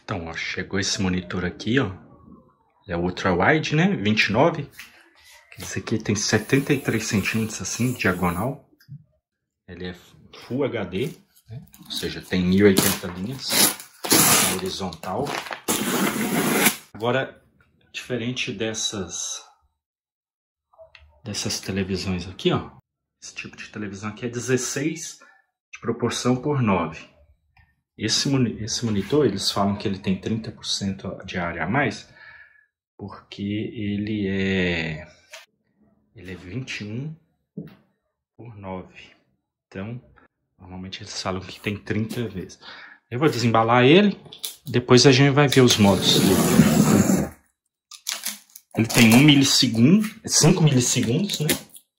Então, ó, chegou esse monitor aqui, ó. É o ultra wide, né? 29. Esse aqui tem 73 centímetros assim, diagonal. Ele é Full HD, né? Ou seja, tem 1080 linhas horizontal. Agora, diferente dessas televisões aqui, ó. Esse tipo de televisão aqui é 16 de proporção por 9. Esse monitor, eles falam que ele tem 30% de área a mais, porque ele é 21 por 9. Então, normalmente eles falam que tem 30 vezes. Eu vou desembalar ele, depois a gente vai ver os modos dele. Ele tem 1 milissegundo, 5 milissegundos, né?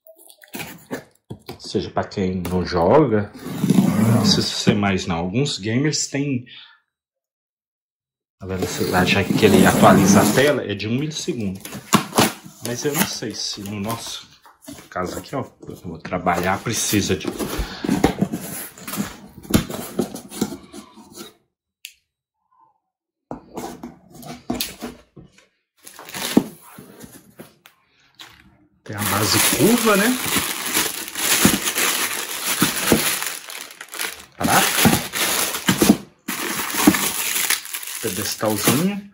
Ou seja, para quem não joga, não precisa ser mais não. Alguns gamers têm a velocidade que ele atualiza a tela é de 1 milissegundo. Mas eu não sei se no nosso caso aqui, ó, eu vou trabalhar, precisa de... Tem a base curva, né? Prata. Pedestalzinho.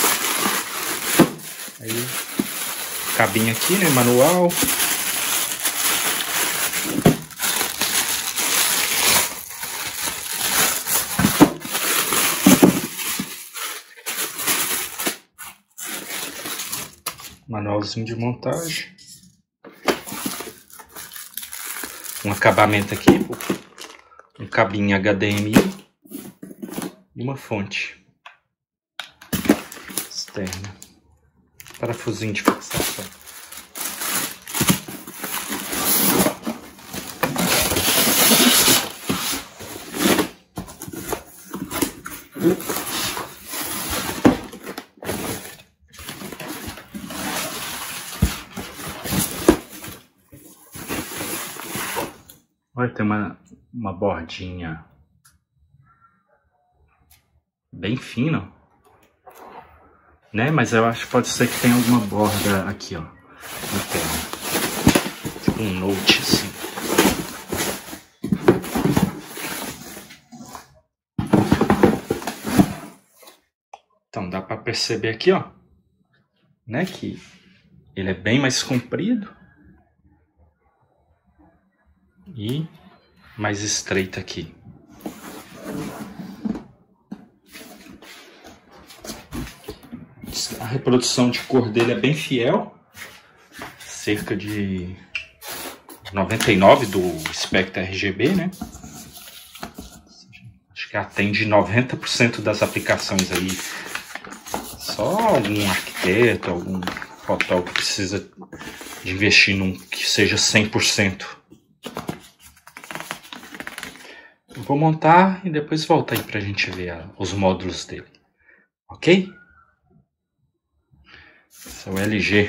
Aí, cabinho aqui, né? Manual. Manualzinho de montagem. Um acabamento aqui, um cabinho HDMI e uma fonte externa, parafusinho de fixação. Olha, tem uma bordinha bem fina, né? Mas eu acho que pode ser que tenha alguma borda aqui, ó, interna. Tipo um note, assim. Então dá para perceber aqui, ó, né? Que ele é bem mais comprido. E mais estreita aqui. A reprodução de cor dele é bem fiel. Cerca de 99 do espectro RGB, né? Acho que atende 90% das aplicações aí. Só algum arquiteto, algum fotógrafo que precisa de investir num que seja 100%. Eu vou montar e depois volta aí pra gente ver os módulos dele, ok? Esse é o LG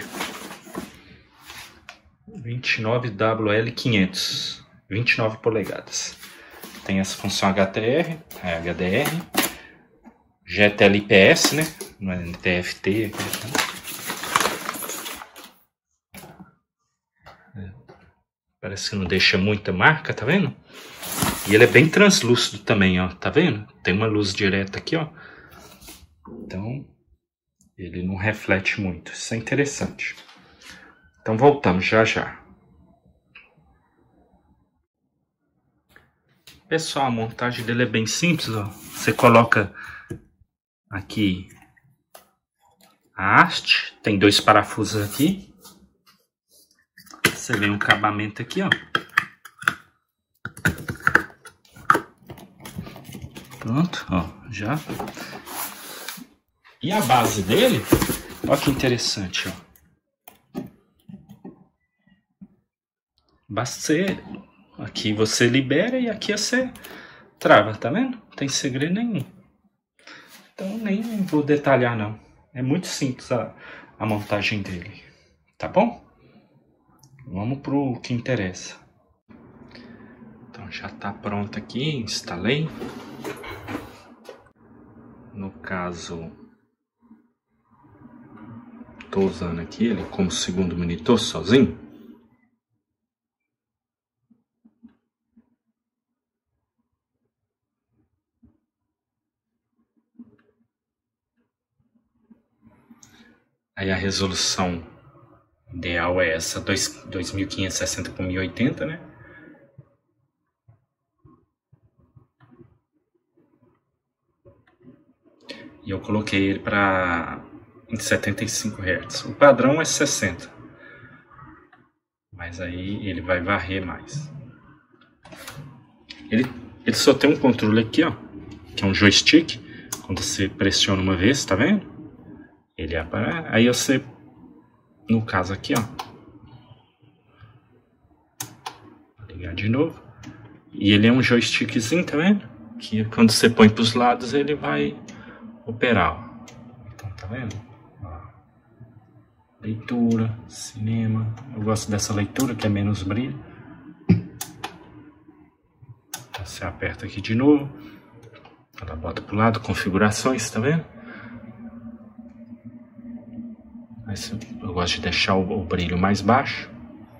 29WL500, 29 polegadas. Tem essa função HDR, GTL-IPS, né? Não é TFT. Parece que não deixa muita marca, tá vendo? E ele é bem translúcido também, ó, tá vendo? Tem uma luz direta aqui, ó. Então, ele não reflete muito. Isso é interessante. Então, voltamos já já. Pessoal, a montagem dele é bem simples, ó. Você coloca aqui a haste. Tem 2 parafusos aqui. Você vê um acabamento aqui, ó. Pronto, ó, já. E a base dele, ó que interessante, ó. Basta você, aqui você libera e aqui você trava, tá vendo? Não tem segredo nenhum. Então nem vou detalhar não. É muito simples a montagem dele, tá bom? Vamos pro que interessa. Então já tá pronto aqui, instalei. No caso, estou usando aqui ele como segundo monitor sozinho. Aí a resolução ideal é essa 2560 por 1080, né? E eu coloquei ele para em 75 Hz. O padrão é 60. Mas aí ele vai varrer mais. Ele só tem um controle aqui, ó, que é um joystick. Quando você pressiona uma vez, tá vendo? Ele aparece. Aí você, no caso aqui, ó, vou ligar de novo. E ele é um joystickzinho, tá vendo? Que quando você põe para os lados ele vai operar, ó. Então, tá vendo? Ó. Leitura, cinema. Eu gosto dessa leitura que é menos brilho. Então, você aperta aqui de novo. Ela bota pro lado, configurações, tá vendo? Eu gosto de deixar o brilho mais baixo.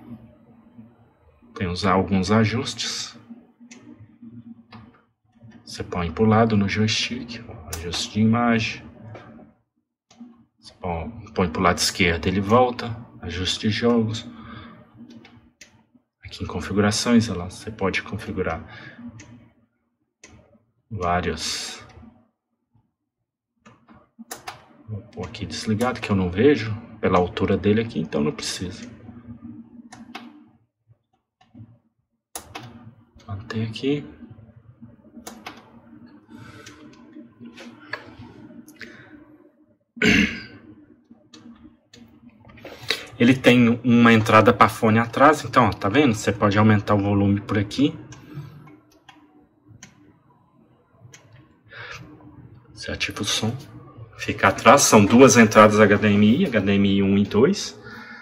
Tem alguns ajustes. Você põe pro lado no joystick, ajuste de imagem. Você põe pro lado esquerdo, ele volta, ajuste de jogos. Aqui em configurações, olha lá, você pode configurar vários. Vou pôr aqui desligado, que eu não vejo pela altura dele aqui, então não precisa. Manter aqui. Ele tem uma entrada para fone atrás, então, ó, tá vendo? Você pode aumentar o volume por aqui. Você ativa o som. Fica atrás, são duas entradas HDMI, HDMI 1 e 2.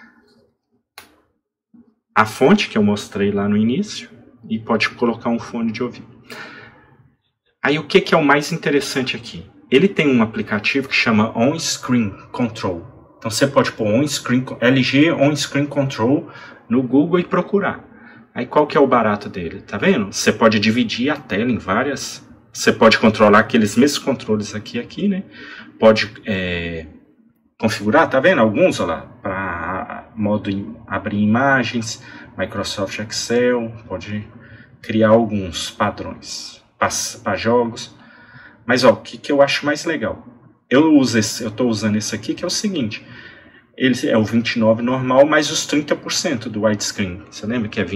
A fonte que eu mostrei lá no início. E pode colocar um fone de ouvido. Aí o que é o mais interessante aqui? Ele tem um aplicativo que chama On Screen Control. Então você pode pôr LG On Screen Control no Google e procurar. Aí qual que é o barato dele? Tá vendo? Você pode dividir a tela em várias. Você pode controlar aqueles mesmos controles aqui, né? Pode configurar, tá vendo? Alguns, olha lá, para modo abrir imagens, Microsoft Excel, pode criar alguns padrões para jogos. Mas ó, o que eu acho mais legal? Eu estou usando esse aqui, que é o seguinte. Ele é o 29 normal, mais os 30% do widescreen. Você lembra que é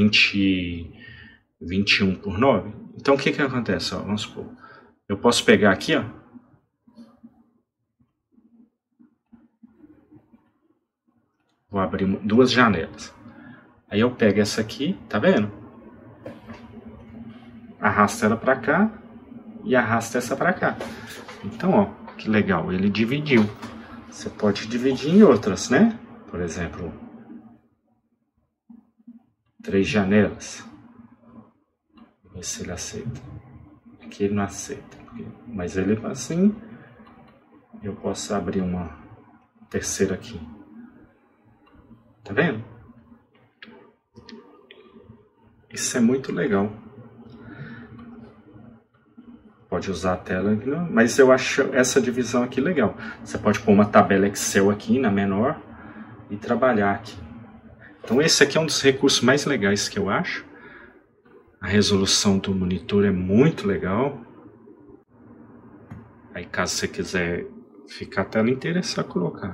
21 por 9? Então o que acontece? Ó, vamos supor. Eu posso pegar aqui, ó. Vou abrir duas janelas. Aí eu pego essa aqui, tá vendo? Arrasta ela para cá e arrasta essa para cá. Então, ó, que legal, ele dividiu. Você pode dividir em outras, né? Por exemplo, 3 janelas. Vou ver se ele aceita. Aqui ele não aceita. Mas ele assim, eu posso abrir uma terceira aqui. Tá vendo? Isso é muito legal. Pode usar a tela, mas eu acho essa divisão aqui legal. Você pode pôr uma tabela Excel aqui na menor e trabalhar aqui. Então esse aqui é um dos recursos mais legais que eu acho. A resolução do monitor é muito legal. Aí caso você quiser ficar a tela inteira, é só colocar.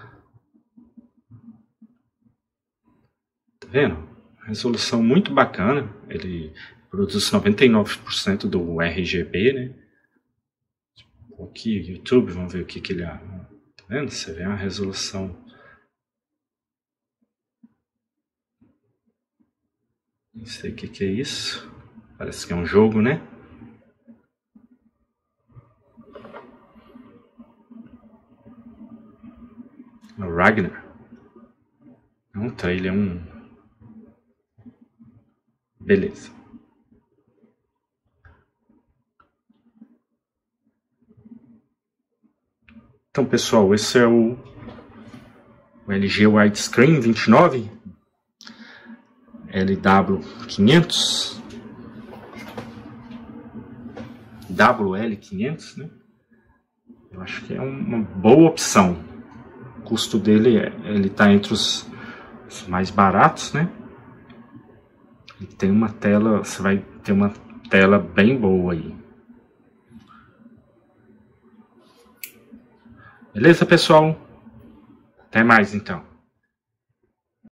Tá vendo? Resolução muito bacana. Ele produz 99% do RGB, né? Aqui, YouTube, vamos ver o que ele é. Tá vendo? Você vê a resolução. Não sei o que é isso. Parece que é um jogo, né? O Ragnar. É um trailer, Beleza. Então, pessoal, esse é o LG Widescreen 29 LW500 WL500, né? Eu acho que é uma boa opção. O custo dele ele tá entre os mais baratos, né? E tem uma tela, você vai ter uma tela bem boa aí. Beleza, pessoal? Até mais, então.